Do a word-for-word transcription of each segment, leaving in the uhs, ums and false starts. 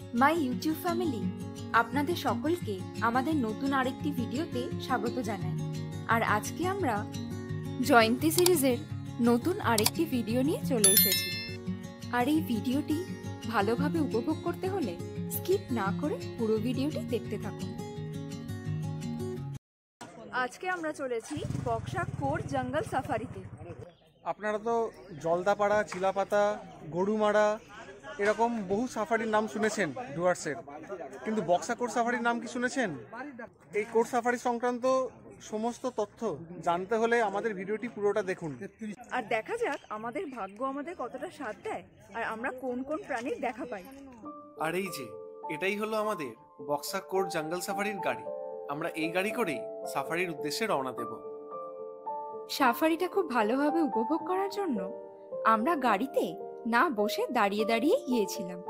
My YouTube family, আপনাদের সকলকে আমাদের নতুন আরেকটি ভিডিওতে স্বাগত জানাই। আর আজকে আমরা জয়ন্তী সিরিজের নতুন আরেকটি ভিডিও নিয়ে চলে এসেছি। আর এই ভিডিওটি ভালোভাবে উপভোগ করতে হলে স্কিপ না করে পুরো ভিডিওটি দেখতে থাকুন। আজকে আমরা চলেছি বক্সা কোর জঙ্গল সাফারিতে। আপনারা তো জলদাপাড়া, চিলাপাতা, গরুমারা এরকম বহু সাফারির নাম শুনেছেন ডুয়ার্সের, কিন্তু বক্সা কোর সাফারির নাম কি শুনেছেন? এই কোর সাফারি সংক্রান্ত সমস্ত তথ্য জানতে হলে আমাদের ভিডিওটি পুরোটা দেখুন। আর দেখা যাক আমাদের ভাগ্য আমাদের কতটা সাথ দেয় আর আমরা কোন কোন প্রাণীর দেখা পাই। আর এই যে এটাই হলো আমাদের বক্সা কোর জঙ্গল সাফারির গাড়ি। আমরা এই গাড়ি করেই সাফারির উদ্দেশ্যে রওনা দেব। সাফারিটা খুব ভালোভাবে উপভোগ করার জন্য আমরা গাড়িতে না বসে দাঁড়িয়ে দাঁড়িয়ে গিয়েছিলাম।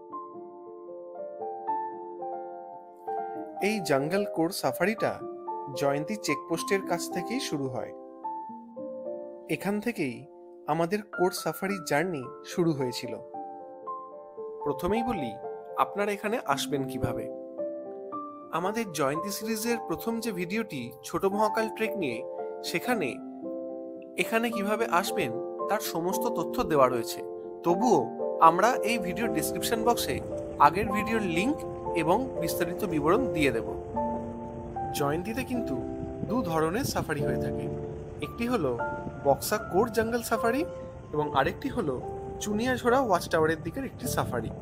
এই জঙ্গল কোর সাফারিটা জয়ন্তী চেকপোস্টের কাছ থেকেই শুরু হয়। এখান থেকেই আমাদের কোর সাফারি জার্নি শুরু হয়েছিল। প্রথমেই বলি আপনারা এখানে আসবেন কিভাবে। আমাদের জয়ন্তী সিরিজের প্রথম যে ভিডিওটি ছোট মহাকাল ট্রেক নিয়ে, সেখানে এখানে কিভাবে আসবেন তার সমস্ত তথ্য দেওয়া রয়েছে। তবুও আমরা এই ভিডিওর ডেসক্রিপশন বক্সে আগের ভিডিওর লিংক এবং বিস্তারিত বিবরণ দিয়ে দেব। জয়ন্তীতে কিন্তু দু ধরনের সাফারি হয়ে থাকে। একটি হলো বক্সা কোর জঙ্গল সাফারি এবং আরেকটি হলো চুনিয়াঝোড়া ওয়াচ টাওয়ারের দিকের একটি সাফারি।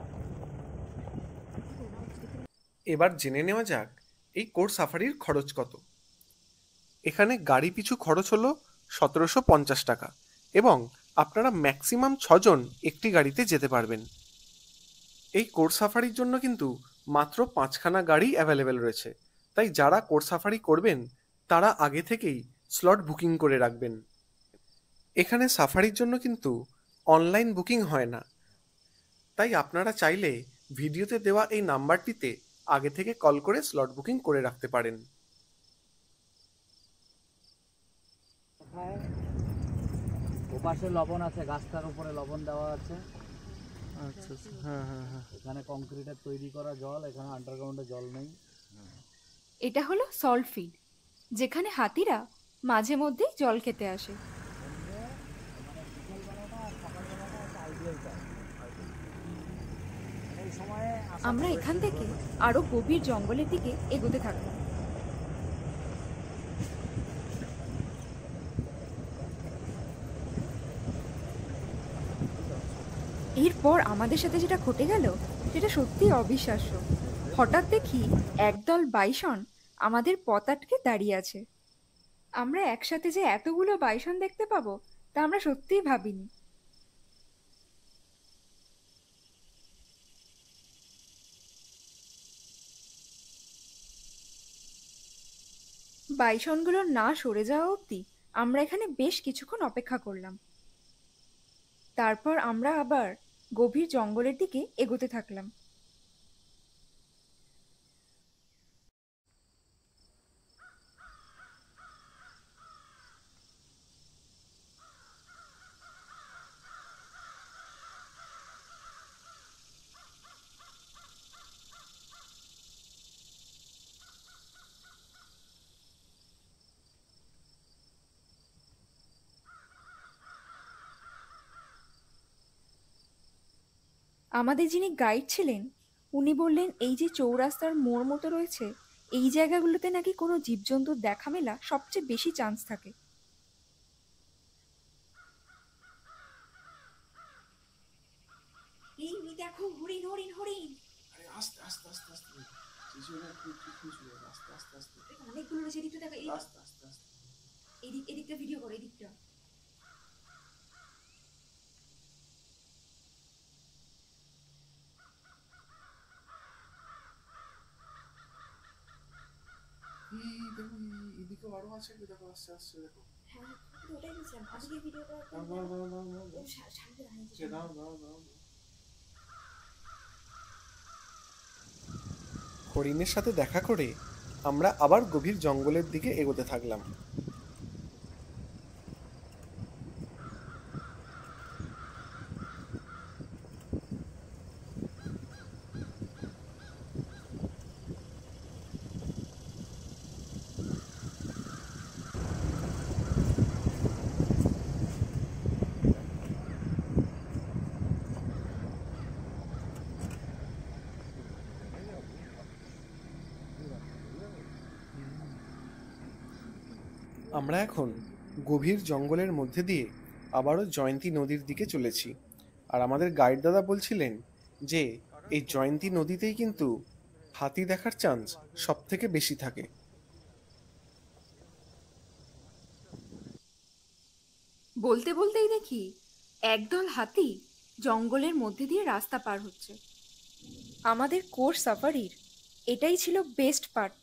এবার জেনে নেওয়া যাক এই কোর সাফারির খরচ কত। এখানে গাড়ি পিছু খরচ হলো সতেরোশো পঞ্চাশ টাকা এবং আপনারা ম্যাক্সিমাম ছজন একটি গাড়িতে যেতে পারবেন। এই কোর সাফারির জন্য কিন্তু মাত্র পাঁচখানা গাড়ি অ্যাভেলেবেল রয়েছে, তাই যারা কোর সাফারি করবেন তারা আগে থেকেই স্লট বুকিং করে রাখবেন। এখানে সাফারির জন্য কিন্তু অনলাইন বুকিং হয় না, তাই আপনারা চাইলে ভিডিওতে দেওয়া এই নাম্বারটিতে আগে থেকে কল করে স্লট বুকিং করে রাখতে পারেন। ওপাশে লবণ আছে, গাছটার উপরে লবণ দেওয়া আছে। আচ্ছা আচ্ছা, হ্যাঁ হ্যাঁ হ্যাঁ। এখানে কংক্রিটের তৈরি করা জল, এখানে আন্ডারগ্রাউন্ডে জল নেই। এটা হলো সল্ট ফিড, যেখানে হাতিরা মাঝে মধ্যেই জল খেতে আসে। আমরা এখান থেকে আরো গভীর জঙ্গলের দিকে এগোতে থাকলাম। এরপর আমাদের সাথে যেটা ঘটে গেল সেটা সত্যি অবিশ্বাস্য। হঠাৎ দেখি একদল বাইসন আমাদের পথ আটকে দাঁড়িয়ে আছে। আমরা একসাথে যে এতগুলো বাইসন দেখতে পাবো তা আমরা সত্যিই ভাবিনি। বাইসনগুলো না সরে যাওয়া অবধি আমরা এখানে বেশ কিছুক্ষণ অপেক্ষা করলাম। তারপর আমরা আবার গভীর জঙ্গলের দিকে এগোতে থাকলাম। আমাদের যিনি গাইড ছিলেন উনি বললেন, এই যে চৌরাস্তার মোড় মতো রয়েছে, এই জায়গাগুলোতে নাকি কোনো জীবজন্তুর দেখা মেলা সবচেয়ে বেশি চান্স থাকে। এই দেখো হরিণ হরিণ হরিণ। আরে আস্তে আস্তে আস্তে আস্তে শিশুরা কি কি ছিল, আস্তে আস্তে আস্তে অনেকগুলো রয়েছে। এদিকটা দেখো, এই আস্তে আস্তে আস্তে এদিক এদিকটা ভিডিও করো, এদিকটা। এই দেখো এদিকে আরো আছে, দেখো আস্তে আস্তে দেখো। হ্যাঁ ওটাই বলছিলাম, আজকে ভিডিও করার দাও দাও দাও দাও দাও সামনে দাঁড়িয়েছে। দাও দাও দাও। হরিণের সাথে দেখা করে আমরা আবার গভীর জঙ্গলের দিকে এগোতে থাকলাম। আমরা এখন গভীর জঙ্গলের মধ্যে দিয়ে আবারও জয়ন্তী নদীর দিকে চলেছি। আর আমাদের গাইড দাদা বলছিলেন যে এই জয়ন্তী নদীতেই কিন্তু হাতি দেখার চান্স সব থেকে বেশি থাকে। বলতে বলতেই দেখি একদল হাতি জঙ্গলের মধ্যে দিয়ে রাস্তা পার হচ্ছে। আমাদের কোর সাফারির এটাই ছিল বেস্ট পার্ট।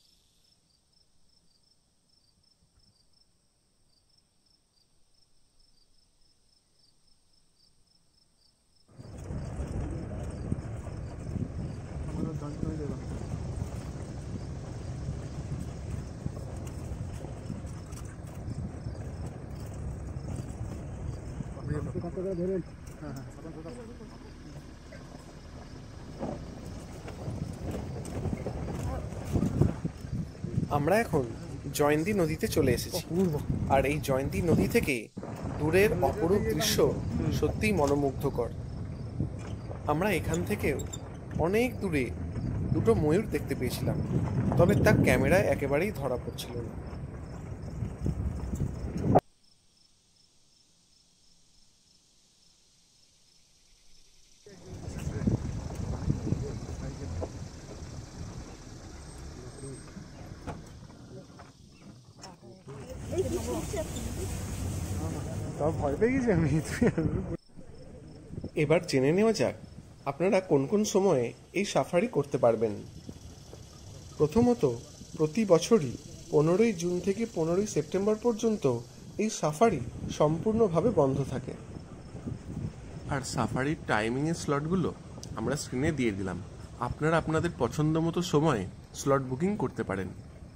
আমরা এখন জয়ন্তী নদীতে চলে এসেছি। আর এই জয়ন্তী নদী থেকে দূরের অপরূপ দৃশ্য সত্যিই মনোমুগ্ধকর। আমরা এখান থেকেও অনেক দূরে দুটো ময়ূর দেখতে পেয়েছিলাম, তবে তা ক্যামেরায় একেবারেই ধরা পড়ছিল না। ভয় পেয়ে গেছি আমি। এবার জেনে নেওয়া যাক আপনারা কোন কোন সময়ে এই সাফারি করতে পারবেন। প্রথমত, প্রতি বছরই পনেরোই জুন থেকে পনেরোই সেপ্টেম্বর পর্যন্ত এই সাফারি সম্পূর্ণভাবে বন্ধ থাকে। আর সাফারির টাইমিংয়ের স্লটগুলো আমরা স্ক্রিনে দিয়ে দিলাম, আপনারা আপনাদের পছন্দ মতো সময়ে স্লট বুকিং করতে পারেন।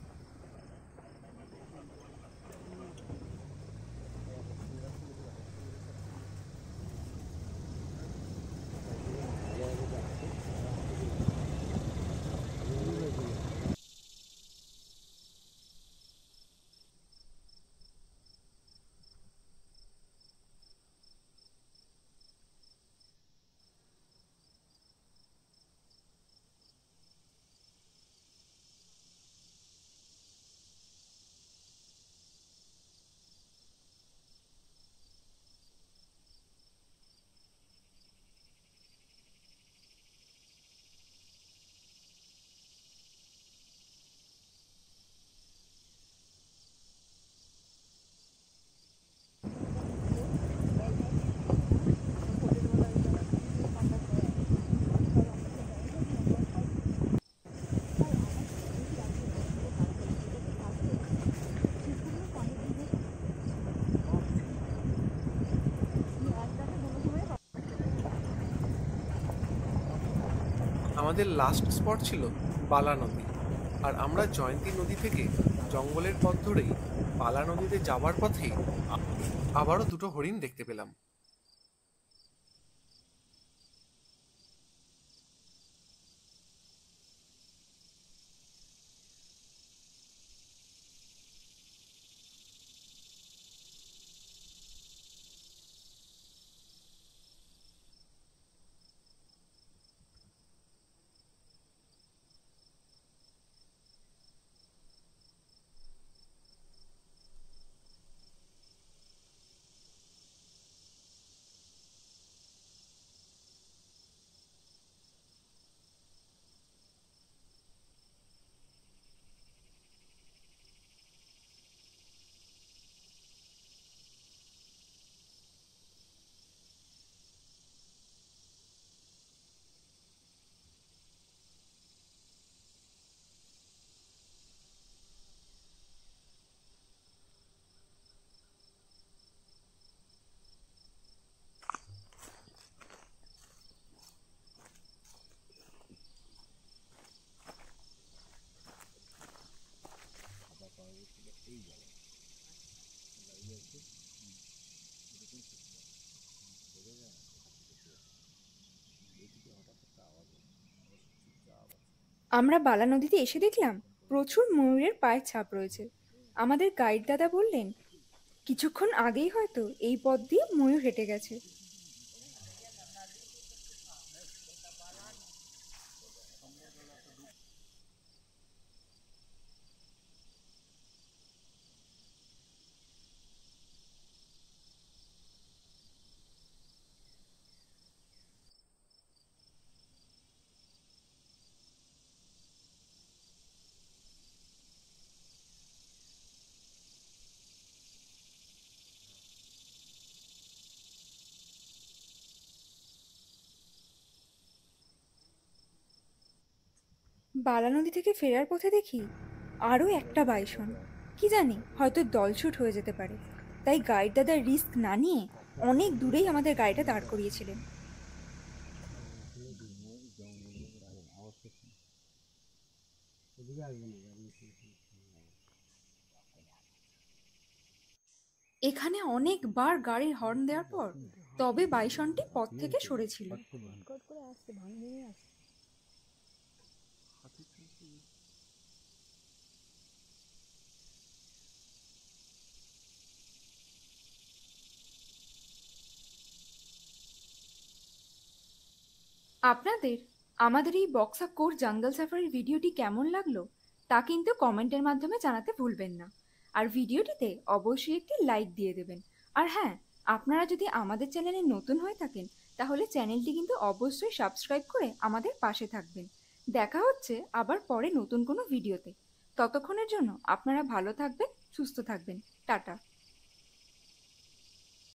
আমাদের লাস্ট স্পট ছিল বালা নদী। আর আমরা জয়ন্তী নদী থেকে জঙ্গলের পথ ধরেই বালা নদীতে যাওয়ার পথে আবারও দুটো হরিণ দেখতে পেলাম। আমরা বালা নদীতে এসে দেখলাম প্রচুর ময়ূরের পায়ের ছাপ রয়েছে। আমাদের গাইড দাদা বললেন কিছুক্ষণ আগেই হয়তো এই পথ দিয়ে ময়ূর হেঁটে গেছে। বালা নদী থেকে ফেরার পথে দেখি আরও একটা বাইসন। কি জানি, হয়তো দলছুট হয়ে যেতে পারে, তাই গাইড দাদা রিস্ক না নিয়ে অনেক দূরেই আমাদের গাড়িটা দাঁড় করিয়েছিলেন। এখানে অনেকবার গাড়ির হর্ন দেওয়ার পর তবে বাইসনটি পথ থেকে সরেছিল। আপনাদের আমাদের এই বক্সা কোর জঙ্গল সাফারির ভিডিওটি কেমন লাগলো তা কিন্তু কমেন্টের মাধ্যমে জানাতে ভুলবেন না। আর ভিডিওটিতে অবশ্যই একটি লাইক দিয়ে দেবেন। আর হ্যাঁ, আপনারা যদি আমাদের চ্যানেলে নতুন হয়ে থাকেন তাহলে চ্যানেলটি কিন্তু অবশ্যই সাবস্ক্রাইব করে আমাদের পাশে থাকবেন। দেখা হচ্ছে আবার পরে নতুন কোনো ভিডিওতে। ততক্ষণের জন্য আপনারা ভালো থাকবেন, সুস্থ থাকবেন। টাটা।